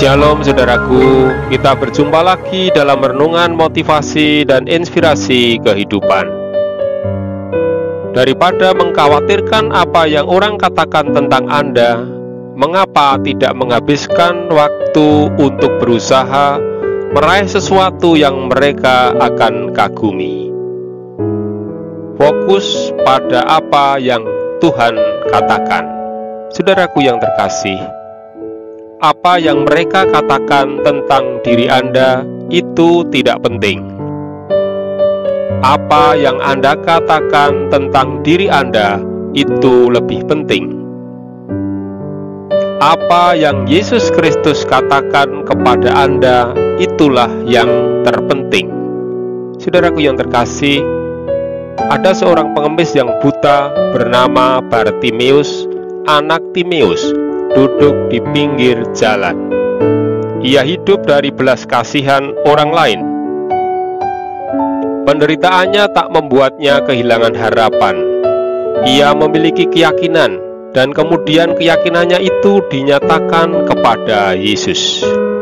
Shalom saudaraku, kita berjumpa lagi dalam renungan motivasi dan inspirasi kehidupan. Daripada mengkhawatirkan apa yang orang katakan tentang Anda, mengapa tidak menghabiskan waktu untuk berusaha meraih sesuatu yang mereka akan kagumi? Fokus pada apa yang Tuhan katakan. Saudaraku yang terkasih, apa yang mereka katakan tentang diri Anda itu tidak penting. Apa yang Anda katakan tentang diri Anda itu lebih penting. Apa yang Yesus Kristus katakan kepada Anda itulah yang terpenting. Saudaraku yang terkasih, ada seorang pengemis yang buta bernama Bartimeus, anak Timeus, duduk di pinggir jalan. Ia hidup dari belas kasihan orang lain. Penderitaannya tak membuatnya kehilangan harapan. Ia memiliki keyakinan, dan kemudian keyakinannya itu dinyatakan kepada Yesus.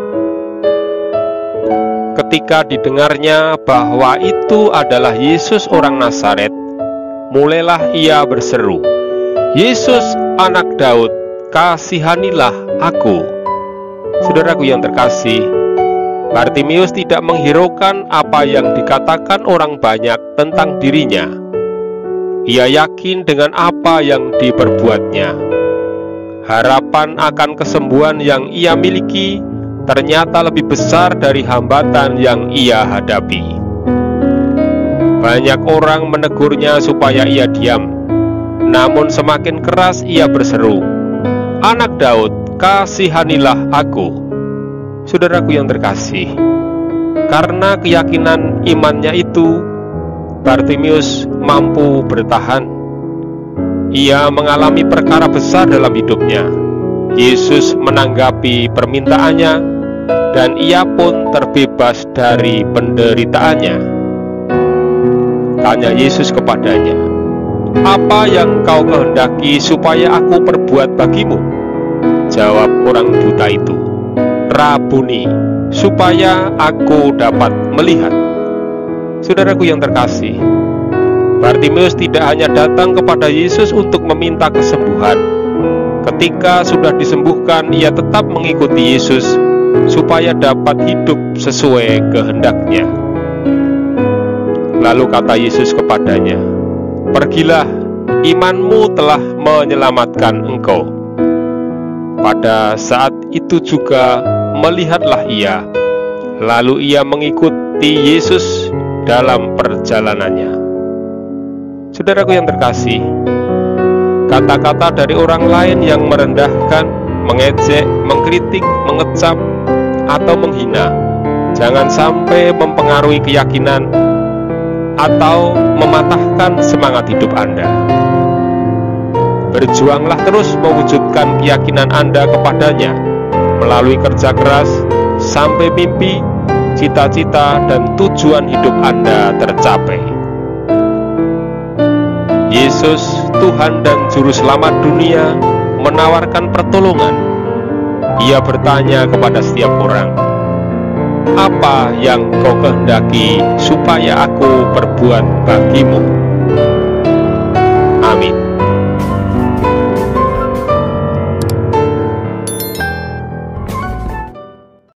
Ketika didengarnya bahwa itu adalah Yesus orang Nazaret, mulailah ia berseru, "Yesus, anak Daud, kasihanilah aku." Saudaraku yang terkasih, Bartimeus tidak menghiraukan apa yang dikatakan orang banyak tentang dirinya. Ia yakin dengan apa yang diperbuatnya. Harapan akan kesembuhan yang ia miliki ternyata lebih besar dari hambatan yang ia hadapi. Banyak orang menegurnya supaya ia diam, namun semakin keras ia berseru, "Anak Daud, kasihanilah aku." Saudaraku yang terkasih, karena keyakinan imannya itu, Bartimeus mampu bertahan. Ia mengalami perkara besar dalam hidupnya. Yesus menanggapi permintaannya, dan ia pun terbebas dari penderitaannya. Tanya Yesus kepadanya, "Apa yang kau kehendaki supaya aku perbuat bagimu?" Jawab orang buta itu, "Rabuni, supaya aku dapat melihat." Saudaraku yang terkasih, Bartimeus tidak hanya datang kepada Yesus untuk meminta kesembuhan. Ketika sudah disembuhkan, ia tetap mengikuti Yesus supaya dapat hidup sesuai kehendaknya. Lalu kata Yesus kepadanya, "Pergilah, imanmu telah menyelamatkan engkau." Pada saat itu juga melihatlah ia, lalu ia mengikuti Yesus dalam perjalanannya. Saudaraku yang terkasih, kata-kata dari orang lain yang merendahkan, mengejek, mengkritik, mengecap, atau menghina jangan sampai mempengaruhi keyakinan atau mematahkan semangat hidup Anda. Berjuanglah terus mewujudkan keyakinan Anda kepadanya melalui kerja keras sampai mimpi, cita-cita, dan tujuan hidup Anda tercapai. Yesus, Tuhan dan Juru Selamat dunia, menawarkan pertolongan. Ia bertanya kepada setiap orang, "Apa yang kau kehendaki supaya aku perbuat bagimu?"